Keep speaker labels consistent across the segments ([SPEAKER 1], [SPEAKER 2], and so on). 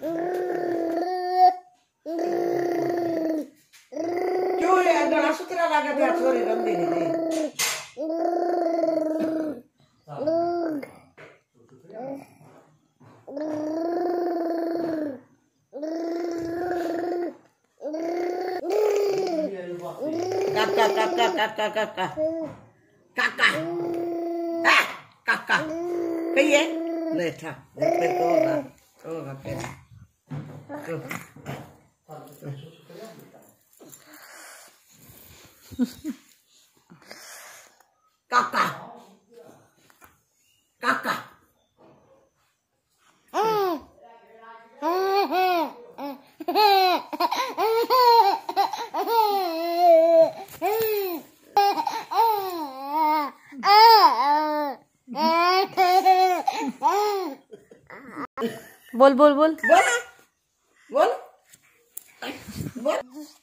[SPEAKER 1] क्यों ये गला सुतरा लगा तो छोरे रंग दे दे kakak kakak kakak kakak kakak ah kakak kaya leta leta toda pena kakak kakak
[SPEAKER 2] बोल बोल बोल
[SPEAKER 1] बोल बोल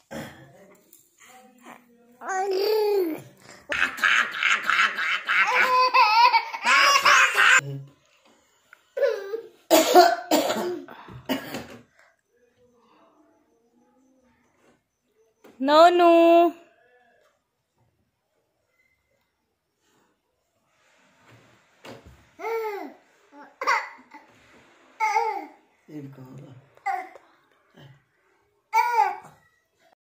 [SPEAKER 2] नोनू
[SPEAKER 1] इनका